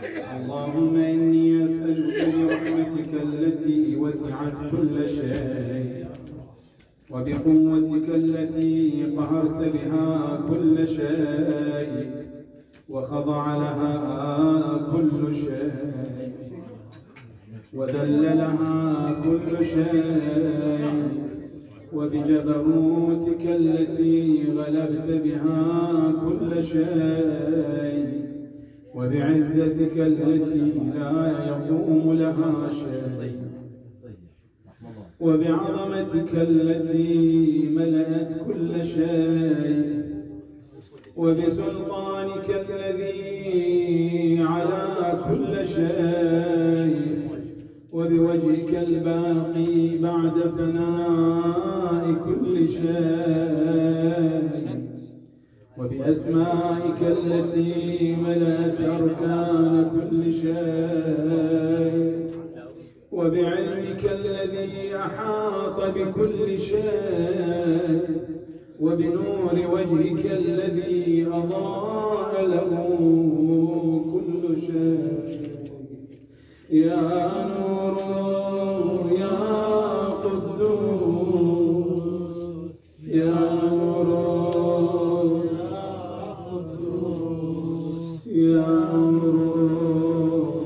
اللهم إني أسألك برحمتك التي وسعت كل شيء وبقوتك التي قهرت بها كل شيء وخضع لها كل شيء وذل لها كل شيء وبجبروتك التي غلبت بها كل شيء وبعزتك التي لا يقوم لها شيء وبعظمتك التي ملأت كل شيء وبسلطانك الذي على كل شيء وبوجهك الباقي بعد فناء كل شيء وبأسمائك التي ملأت أركان كل شيء وبعلمك الذي أحاط بكل شيء وبنور وجهك الذي أضاء له كل شيء يا نور يا قدوس يا نور يا قدوس يا نور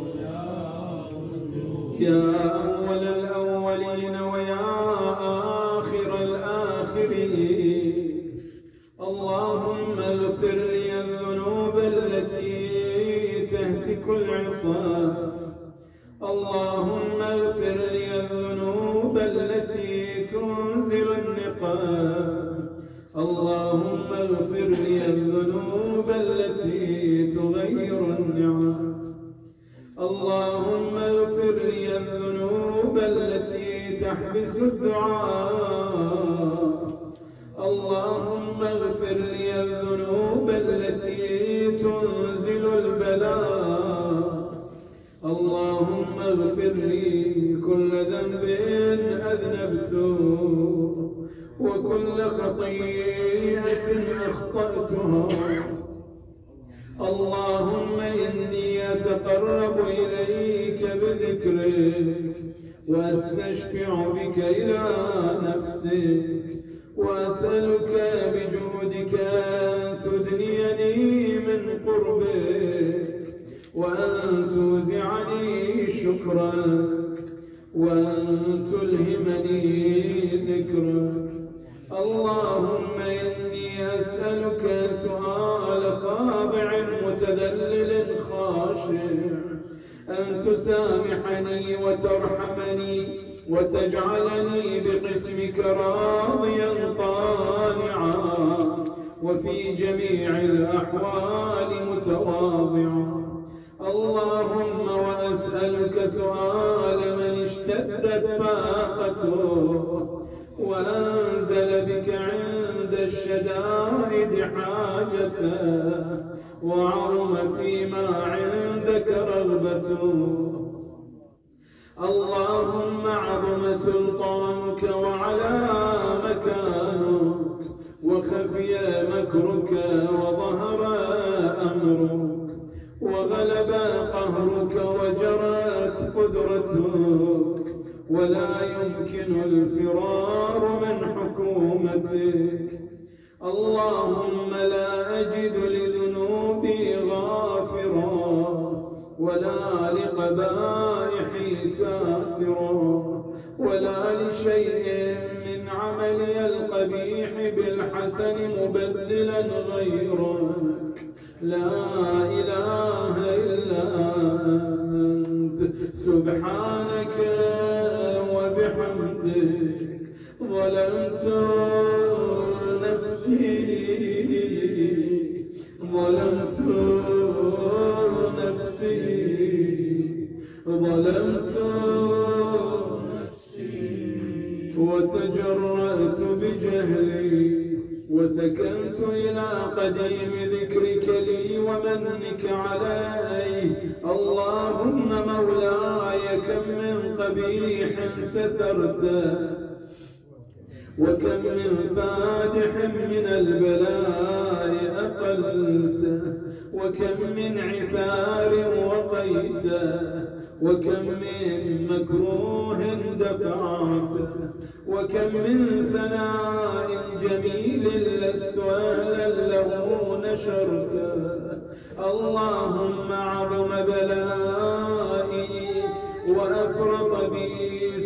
يا أول الأولين ويا آخر الآخرين اللهم اغفر لي الذنوب التي تهتك العصا اللهم اغفر لي الذنوب التي تنزل النقاب اللهم اغفر لي الذنوب التي تغير النعم اللهم اغفر لي الذنوب التي تحبس الدعاء اللهم اغفر لي الذنوب التي تنزل البلاء اللهم اغفر لي كل ذنب أذنبته وكل خطيئة أخطأتها اللهم إني أتقرب إليك بذكرك وأستشفع بك إلى نفسك وأسألك بجودك أن تدنيني من قربك وأن توزعني شكرك وأن تلهمني ذكرك اللهم إني أسألك سؤال خاضع متذلل خاشع أن تسامحني وترحمني وتجعلني بقسمك راضيا قانعا وفي جميع الأحوال متواضعا اللهم وأسألك سؤال من اشتدت فاقته وأنزل بك عند الشدائد حاجته وعظم فيما عندك رغبته اللهم عظم سلطانك وعلى مكانك وخفي مكرك وظهر أمرك وغلب قهرك وجرت قدرتك ولا يمكن الفرار من حكومتك اللهم لا أجد لذنوبي غافرا ولا لقبائحي ساترا ولا لشيء من عملي القبيح بالحسن مبدلا غيرك لا إله إلا أنت سبحانك وبحمدك ظلمت نفسي ظلمت نفسي وتجرأت بجهلي وسكنت إلى قديم ذكرك لي ومنك علي اللهم مولاي كم من قبيح سترته وكم من فادح من البلاء أقلته وكم من عثار وقيته وقيته وكم من مكروه دفعته وكم من ثناء جميل لست أهلا له نشرته. اللهم عظم بلائي وأفرط بي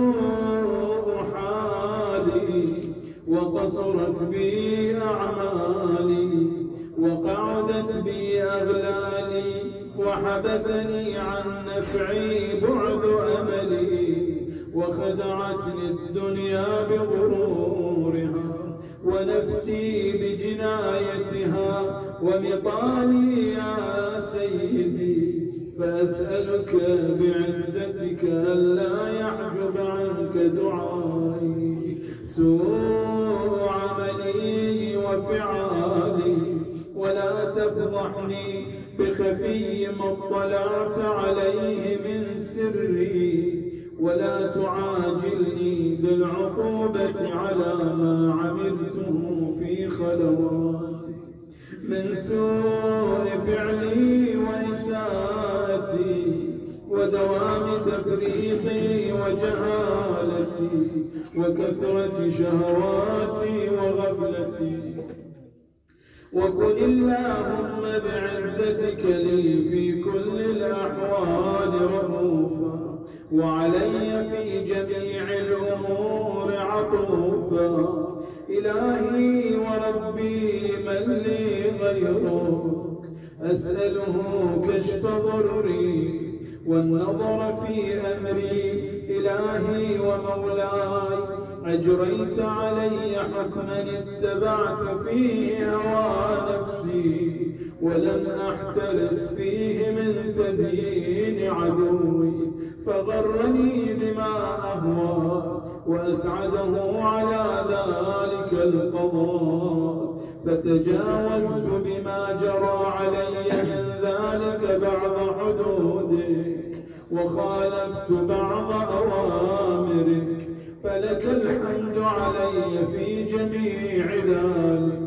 سوء حالي وقصرت بي أعمالي وقعدت بي أغلالي وحبسني عن نفعي بعد أملي وخدعتني الدنيا بغرورها ونفسي بجنايتها ومطالي يا سيدي. فأسألك بعزتك ألا يحجب عنك دعائي سوء عملي وفعالي ولا تفضحني بخفي ما اطلعت عليه من سري ولا تعاجلني بالعقوبة على ما عملته في خلواتي من سوء فعلي وإساءتي ودوام تفريطي وجهالتي وكثرة شهواتي وغفلتي. وكن اللهم بعزتك لي في كل الأحوال رؤوفا وعلي في جميع الأمور عطوفا. إلهي وربي من لي غيرك أسأله كشف ضرري والنظر في أمري. إلهي ومولاي أجريت علي حكما اتبعت فيه هوى نفسي ولم أحترس فيه من تزيين عدوي فغرني بما أهوى وأسعده على ذلك القضاء فتجاوزت بما جرى علي من ذلك بعض حدودك وخالفت بعض أوامرك فلك الحمد علي في جميع ذلك.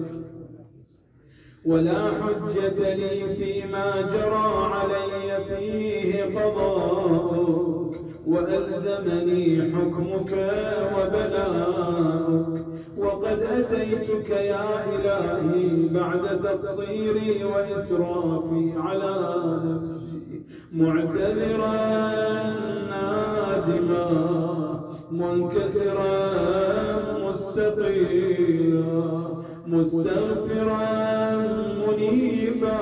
ولا حجة لي فيما جرى علي فيه قضاؤك وألزمني حكمك وبلاؤك. وقد أتيتك يا إلهي بعد تقصيري وإسرافي على نفسي معتذرا نادما منكسرا مستقيلا مستغفرا منيبا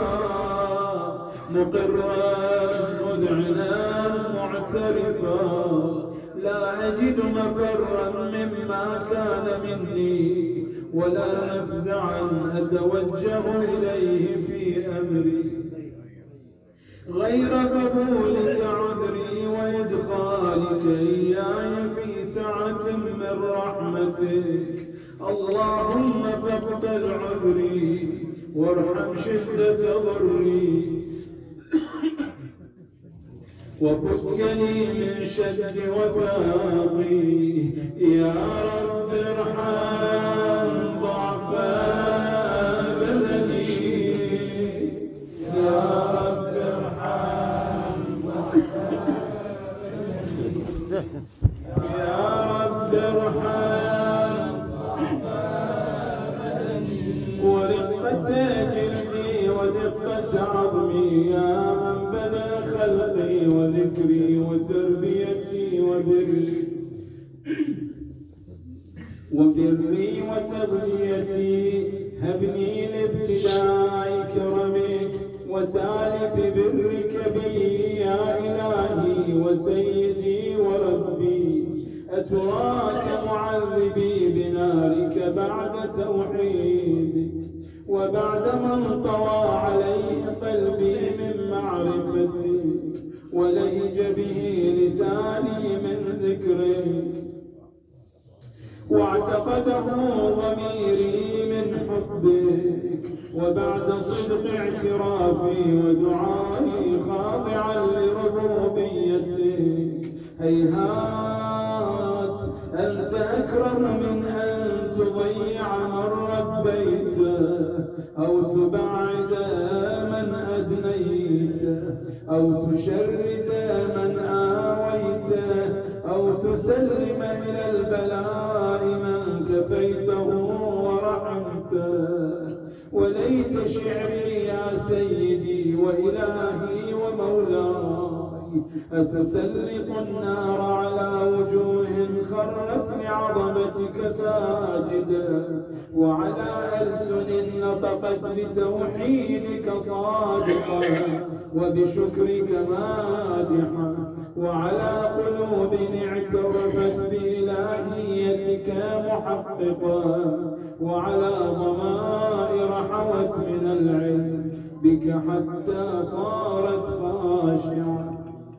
مقرا مذعنا معترفا لا أجد مفرا مما كان مني ولا مفزعا أتوجه إليه في أمري غير قبولك عذري وإدخالك إياي في سعة من رحمتك. اللهم فاقبل عذري وارحم شدة ضري وفكني من شد وثاقي. يا رب ارحم ضعف بدني يا رب ارحم ضعف بدني يا رب ارحم ضعف بدني ورقة جلدي ودقة عظمي يا من بدا خلقي وذكري وتربيتي وبري وتغذيتي. هبني لابتداء كرمك وسالف برك بي يا إلهي وسيدي وربي. أتراك معذبي بنارك بعد توحيدك وبعد من طوى عليه قلبي من معرفتك ولهج به لساني من ذكرك واعتقده ضميري من حبك وبعد صدق اعترافي ودعائي خاضعا لربوبيتك. هيهات أنت أكرم من أن تضيع من ربيته أو تبعد من أدنيته. هديته أو تشرد من آويته أو تسلم إلى البلاء من كفيته ورحمته. وليت شعري يا سيدي وإلهي ومولاي أتسلط النار على وجوه خرت لعظمتك ساجدا، وعلى ألسن نطقت بتوحيدك صادقا وبشكرك مادحا، وعلى قلوب اعترفت بإلهيتك محققا، وعلى ضمائر حوت من العلم بك حتى صارت خاشعة،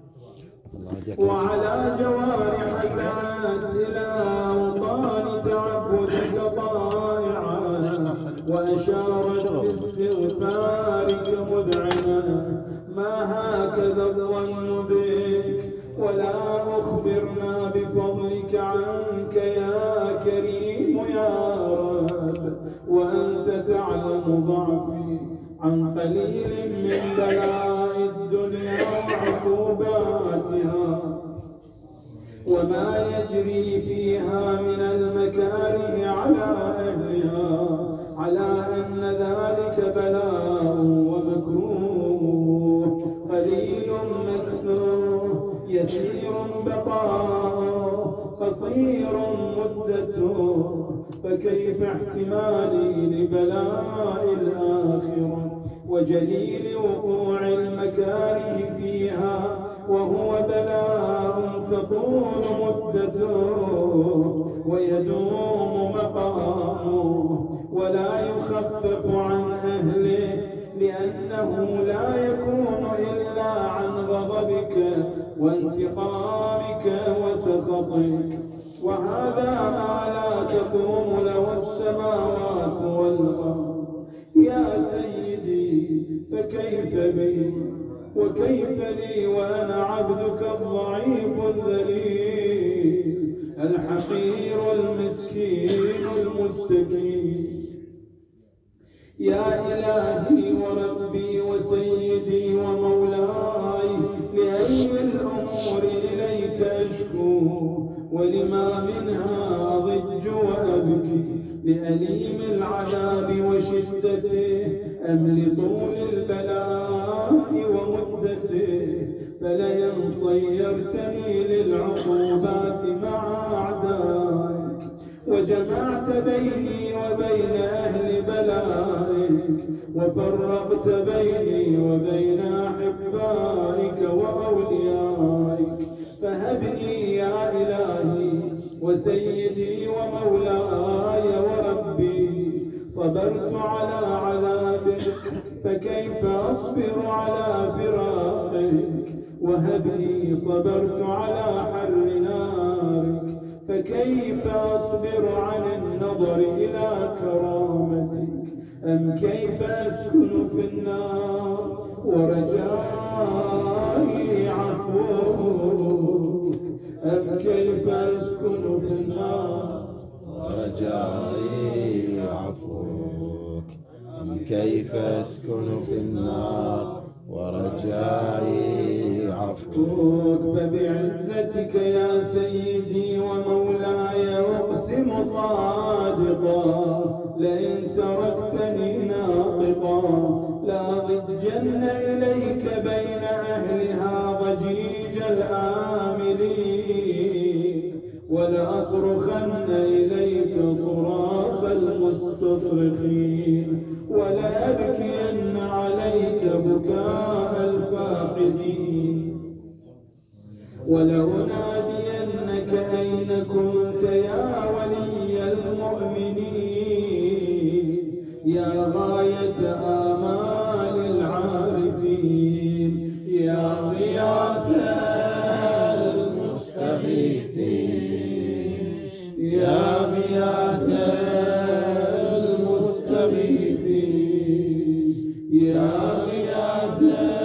وعلى جوارح سعت إلى أوطان تعبدك طائعا، وأشارت باستغفارك مذعنا. ما هكذا الظن بك ولا أخبرنا بفضلك عنك يا كريم يا رب، وأنت تعلم ضعفي عن قليل من بلاء الدنيا وعقوباتها وما يجري فيها من المكاره على أهلها، على أن ذلك بلاء ومكروه، قليل مكثور، يسير بقاء، قصير مدته، فكيف احتمالي لبلاء الآخرة وجليل وقوع المكاره فيها وهو بلاء تطول مدته ويدوم مقامه ولا يخفف عن أهله، لأنه لا يكون إلا عن غضبك وانتقامك وسخطك، وهذا ما لا تقوم له السماوات والأرض. يا سيدي فكيف بي وكيف لي وأنا عبدك الضعيف الذليل الحقير المسكين المستكين. يا إلهي وربي وسيدي ومولاي، لأي الأمور إليك أشكو ولما منها أضج وأبكي، لأليم العذاب وشدته أم لطول البلاء ومدته، فلئن صيرتني للعقوبات مع أعدائك وجمعت بيني وبين أهل بلائك وفرقت بيني وبين أحبائك وأوليائك، فهبني يا إلهي وسيدي ومولاي وربي. صبرت على عذابك فكيف أصبر على فراقك، وهبني صبرت على حر نارك فكيف أصبر عن النظر إلى كرامتك، أم كيف أسكن في النار ورجائي عفوك، أم كيف أسكن في النار ورجائي عفوك، أم كيف أسكن في النار ورجائي عفوك. فبعزتك يا سيدي ومولاي أقسم صادقا، لئن تركتني ناطقا لأضجن إليك بين أهلها ضجيج الآملين، ولأصرخن إليك صراخ المستصرخين، ولأبكين عليك بكاء الفاقدين، ولأنادينك أين كنت يا ولي المؤمنين، يا غاية آمال العارفين، يا غياث المستغيثين، يا غياث المستغيثين، يا غياث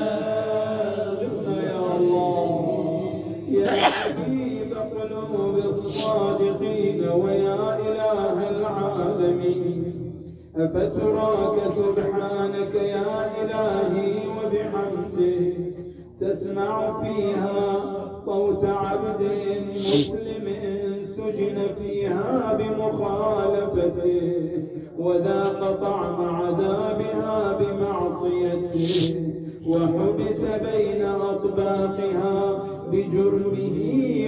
يا الله، يا حبيب قلوب الصادقين ويا إله العالمين. أفتراك سبحانك يا إلهي وبحمدك تسمع فيها صوت عبد مسلم سجن فيها بمخالفته وذاق طعم عذابها بمعصيته وحبس بين أطباقها بجرمه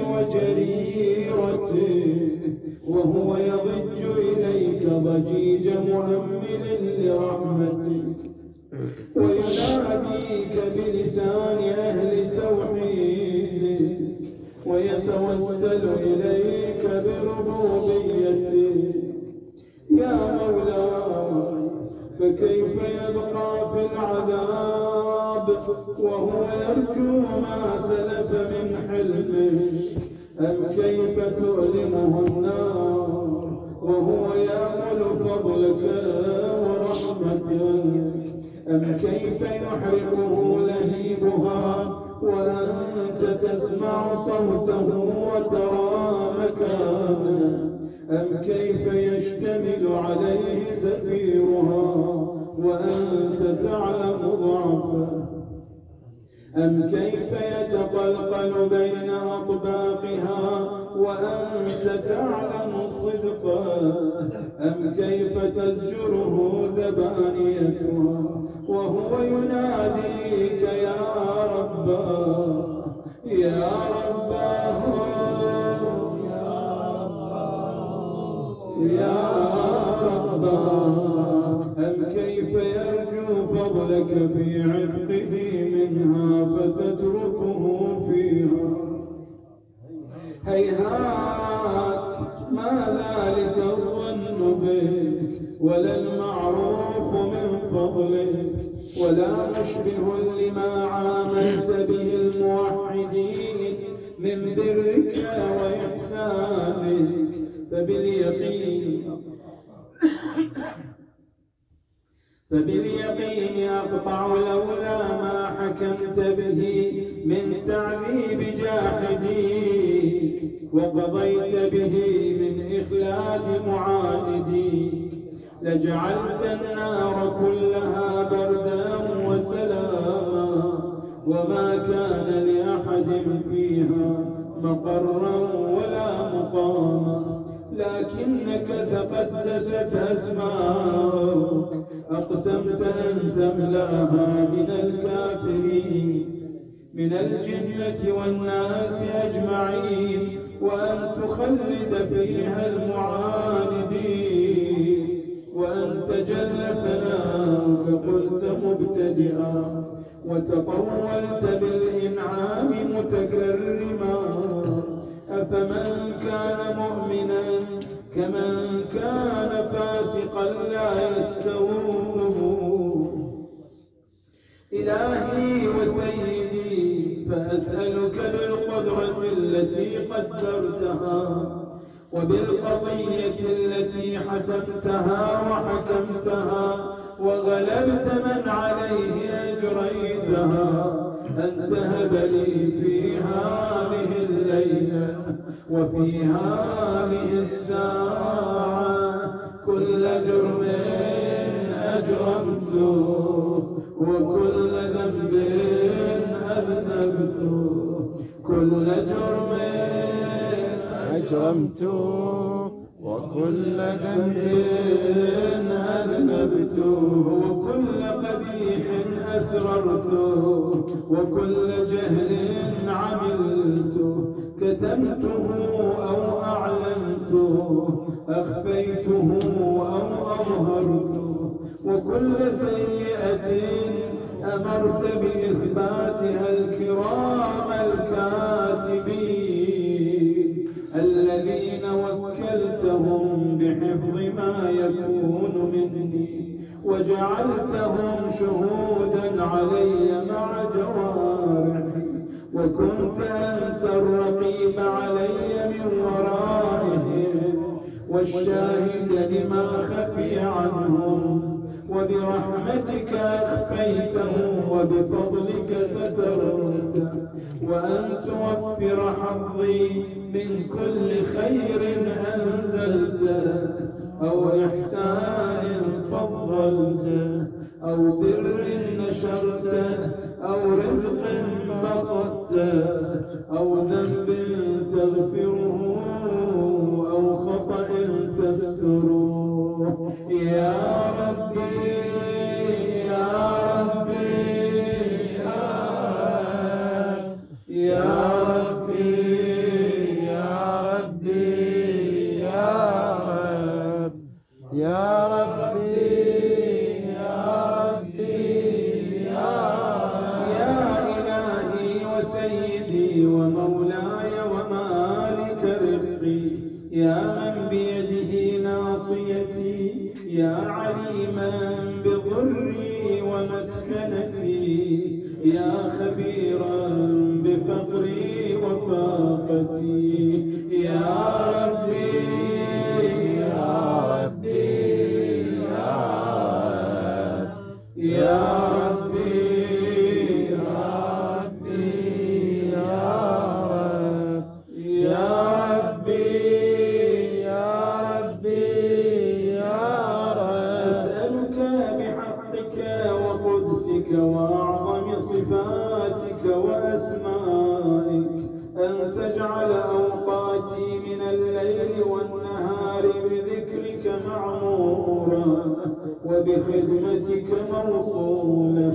وجريرته وهو يضج إليك ضجيج مؤمل لرحمتك ويناديك بلسان أهل توحيدك ويتوسل إليك بربوبيتك يا مولاي فكيف يبقى في العذاب وهو يرجو ما سلف من حلمه أم كيف تؤلمه النار وهو يأمل فضلك ورحمتك أم كيف يحرقه لهيبها وأنت تسمع صوته وترى مكانه أم كيف يشتمل عليه زفيرها وأنت تعلم ضعفه أم كيف يتقلقل بين أطباقها وأنت تعلم صدقه أم كيف تزجره زبانيتها وهو يناديك يا رباه يا رباه يا رباه أم كيف يرجو فضلك في عتقه منها فتتركه فيها هيهات ما ذلك الظن بك ولا المعروف من فضلك ولا مشبه لما عاملت به الموحدين من برك وإحسانك فباليقين أقطع لولا ما حكمت به من تعذيب جاحديك وقضيت به من إخلاد معانديك لجعلت النار كلها بردا وسلاما وما كان لأحد فيها مقرا ولا مقاما لكنك تقدست أسماؤك أقسمت أن تملأها من الكافرين من الجنة والناس أجمعين وأن تخلد فيها المعاندين وأنت جل ثناؤك قلت مبتدئا وتطولت بالإنعام متكرما أفمن كان مؤمنا كمن كان فاسقا لا يستوون إلهي وسيدي فأسألك بالقدرة التي قدرتها وبالقضية التي حتمتها وحكمتها وغلبت من عليه أجريتها أن تهب لي في هذه الليلة وفي هذه الساعة كل جرم أجرمته وكل ذنب أذنبته كل جرم أجرمته وكل ذنب أذنبته وكل قبيح أسررته وكل جهل عملته كتمته أو أعلنته أخفيته أو أظهرته وكل سيئة أمرت بإثباتها الكرام الكاتبين الذين وكلتهم بحفظ ما يكون مني وجعلتهم شهودا علي مع جوارحي وكنت أنت الرقيب علي من ورائهم والشاهد لما خفي عنهم وبرحمتك أخفيته وبفضلك سترته وأن توفر حظي من كل خير أنزلته أو إحسان فضلته أو بر نشرته أو رزق بسطته أو ذنب تغفره أو خطأ تستره يا ربي يا ربي يا ربي يا ربي يا رب يا ربي يا ربي يا إلهي وسيدي ومولاي ومالك رزقي يا من بيده ناصيتي يا عليما بضري ومسكنتي يا خبيرا بفقري وفاقتي يا ربي يا ربي يا ربي يا ربي يا رب يا ربي يا ربي يا رب أسألك بحقك وقدسك وأعظم صفاتك وأسمائك أن تجعل أوقاتي من الليل والنهار بذكرك معمورا وبخدمتك موصولا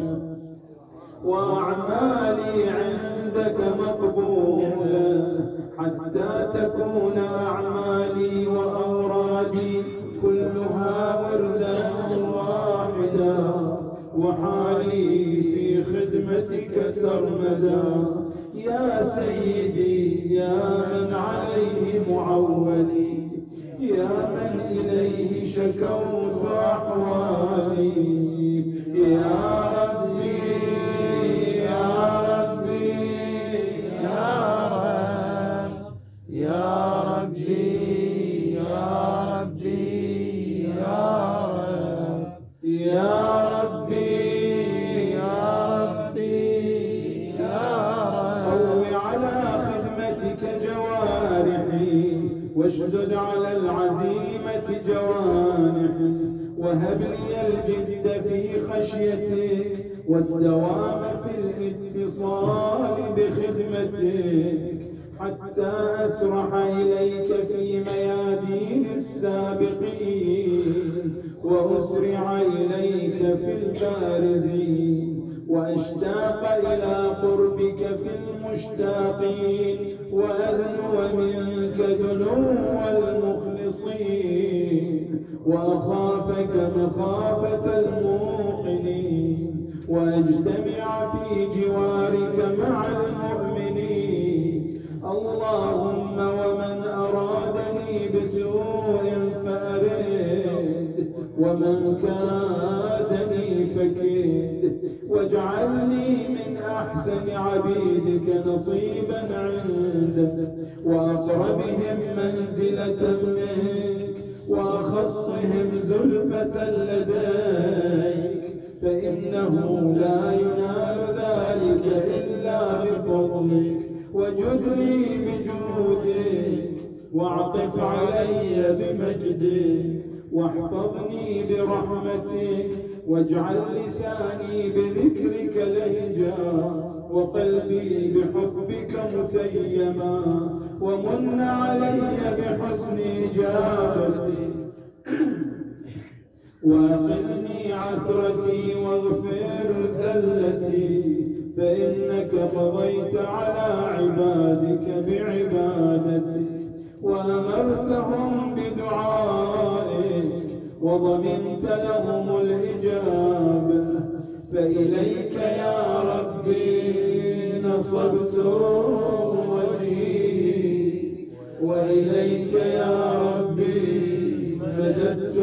وأعمالي عندك مقبولا حتى تكون أعمالي وأورادي كلها وردا واحدا وحالي في خدمتك سرمدا يا سيدي يا من عليه معولي يا من إليه شكوت أحوالي يا ربي يا ربي يا رب يا ربي يا ربي يا رب يا ربي يا ربي يا رب قو على خدمتك جوارحي واشدد على العزيمة جوانحي وهب لي الجد في خشيتك والدوام في الاتصال بخدمتك حتى أسرح إليك في ميادين السابقين وأسرع إليك في البارزين وأشتاق إلى قربك في المشتاقين وأدنو منك دنو المخلصين وأخافك مخافة الموقنين وأجتمع في جوارك مع المؤمنين اللهم ومن أرادني بسوء فأرد ومن كادني فكد واجعلني من أحسن عبيدك نصيبا عندك وأقربهم منزلة منك وأخصهم زلفة لديك فإنه لا ينال ذلك إلا بفضلك وجد لي بجودك واعطف علي بمجدك واحفظني برحمتك واجعل لساني بذكرك لهجا وقلبي بحبك متيما ومن علي بحسن إجابتك وأقلني عثرتي واغفر زلتي فإنك قضيت على عبادك بعبادتك وأمرتهم بدعائك وضمنت لهم الإجابة فإليك يا ربي نصبت وجهي وإليك يا ربي مددت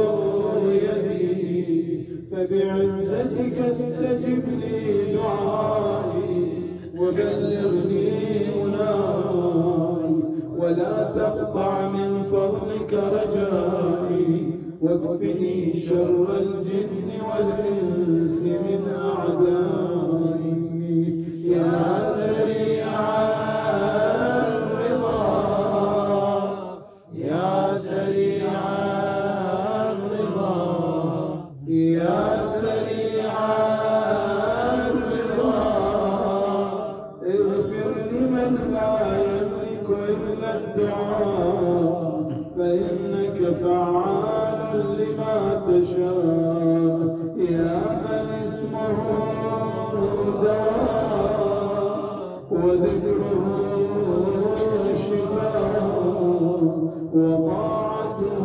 يدي فبعزتك استجب لي دعائي وبلغني مناي ولا تقطع من فضلك رجائي واكفني شر الجن والإنس من أعدائي يا سريع الرضا يا سريع الرضا يا سريع الرضا اغفر لمن لا يملك إلا الدعاء فإنك فعال لما تشاء يا من اسمه دواء وذكره شفاء وطاعته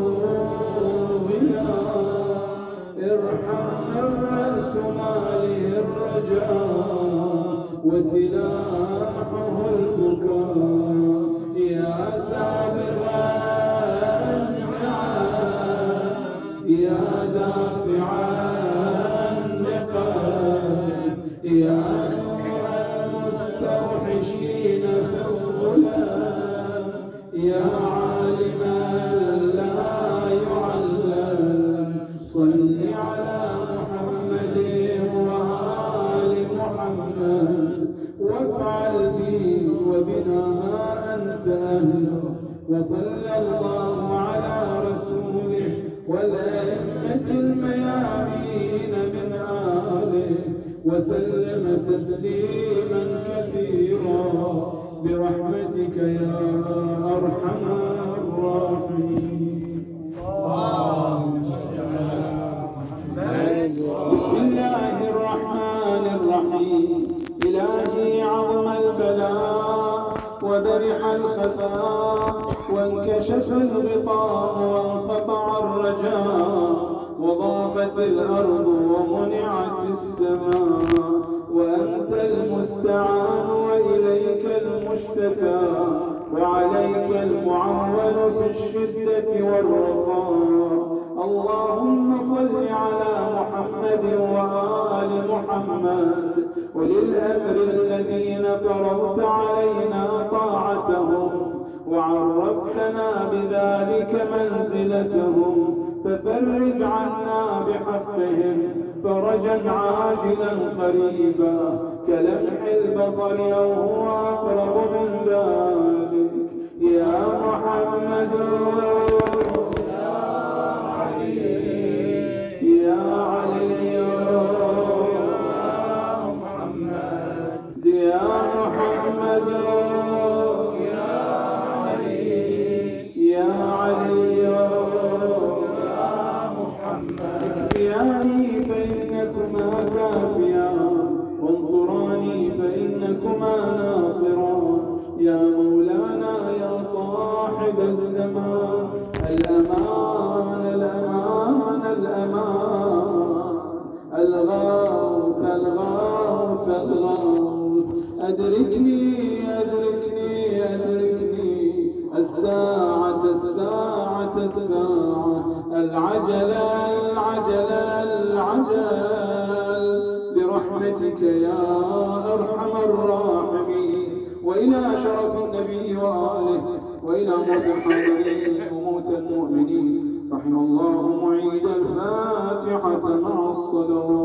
ضياء ارحم الرأس ماله الرجاء وسلاحه البكاء يا سابغ النعم يا دافع النقم يا نور المستوحشين في الظلام يا عالما لا يعلم صل على محمد وآل محمد وافعل بي وبنا ما أنت أهله وصلى الله على رسوله والأئمة الميامين من آله وسلم تسليما كثيرا برحمتك يا أرحم الراحمين. بسم الله الرحمن الرحيم. إلهي عظم البلاء وبرح الخفاء وانكشف الغطاء وانقطع الرجاء وضاقت الأرض ومنعت السماء وأنت المستعان وإليك المشتكى وعليك المعول في الشدة والرخاء. اللهم صل على محمد وآل محمد وللأمر الذين فرضت علينا طاعتهم وعرفتنا بذلك منزلتهم ففرج عنا بحقهم فرجا عاجلا قريبا كلمح البصر أو هو أقرب من ذلك يا محمد يا علي يا علي يا محمد يا محمد يا علي يا علي يا محمد اكفياني فإنكما كافيان وانصراني فإنكما ناصران يا مولانا يا صاحب الزمان الأمان الأمان الأمان الغوث الغوث الغوث أدركني أدركني أدركني الساعة الساعة الساعة العجل العجل العجل برحمتك يا أرحم الراحمين. وإلى شرف النبي وآله وإلى موت الحاضرين وموت المؤمنين رحم الله معيد الفاتحة مع الصلوات.